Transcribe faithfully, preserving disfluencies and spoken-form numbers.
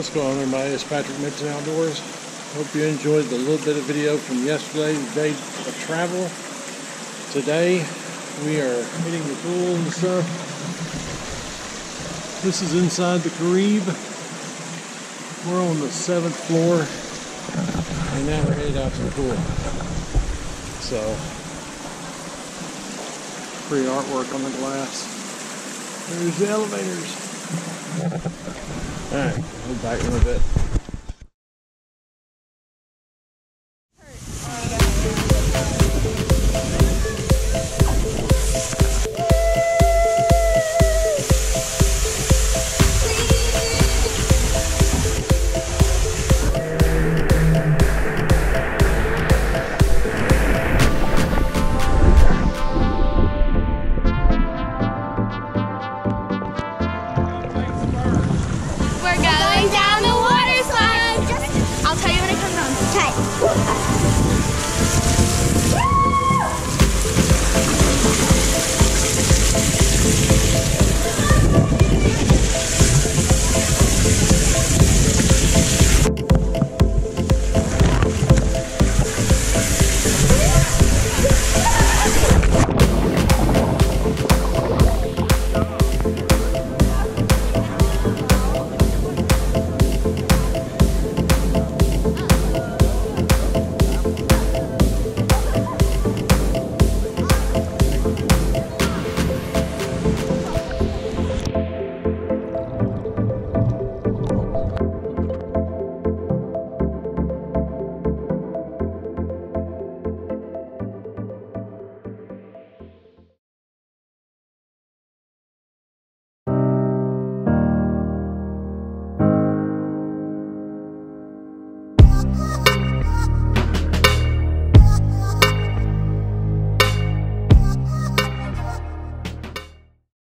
What's going on, everybody? It's Patrick Midson Outdoors. Hope you enjoyed the little bit of video from yesterday's day of travel. Today we are hitting the pool and stuff. This is inside the Caribe. We're on the seventh floor, and now we're headed out to the pool. So, pretty artwork on the glass. There's the elevators. Alright, we'll be back in a bit.